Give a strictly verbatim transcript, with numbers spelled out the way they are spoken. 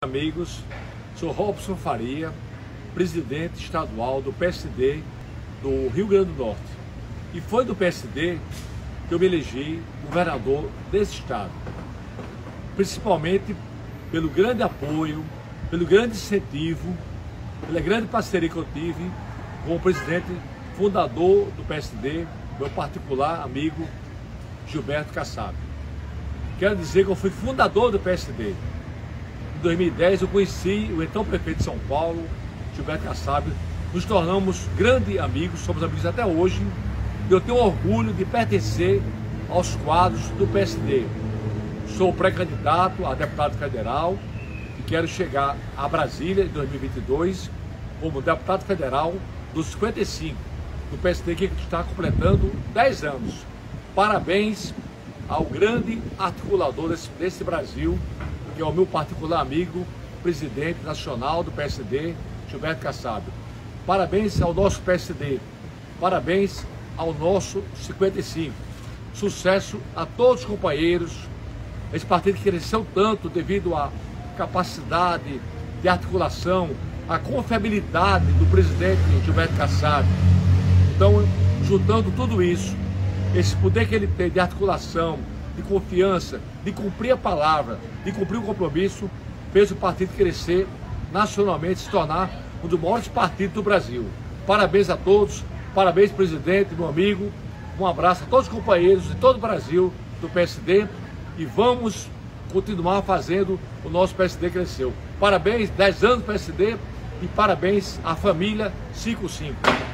amigos, sou Robson Faria, presidente estadual do P S D do Rio Grande do Norte. E foi do P S D que eu me elegi governador desse estado, principalmente pelo grande apoio, pelo grande incentivo, pela grande parceria que eu tive com o presidente fundador do P S D, meu particular amigo Gilberto Kassab. Quero dizer que eu fui fundador do P S D. Em dois mil e dez eu conheci o então prefeito de São Paulo, Gilberto Kassab. Nos tornamos grandes amigos, somos amigos até hoje. E eu tenho orgulho de pertencer aos quadros do P S D. Sou pré-candidato a deputado federal e quero chegar a Brasília em dois mil e vinte e dois como deputado federal dos cinquenta e cinco do P S D, que está completando dez anos. Parabéns ao grande articulador desse, desse Brasil, que é o meu particular amigo, presidente nacional do P S D, Gilberto Kassab. Parabéns ao nosso P S D, parabéns ao nosso cinquenta e cinco. Sucesso a todos os companheiros. Esse partido cresceu tanto devido à capacidade de articulação, à confiabilidade do presidente Gilberto Kassab. Então, juntando tudo isso, esse poder que ele tem de articulação, de confiança, de cumprir a palavra, de cumprir o compromisso, fez o partido crescer nacionalmente, se tornar um dos maiores partidos do Brasil. Parabéns a todos, parabéns presidente, meu amigo, um abraço a todos os companheiros de todo o Brasil do P S D e vamos continuar fazendo o nosso P S D crescer. Parabéns, dez anos do P S D e parabéns à família cinquenta e cinco.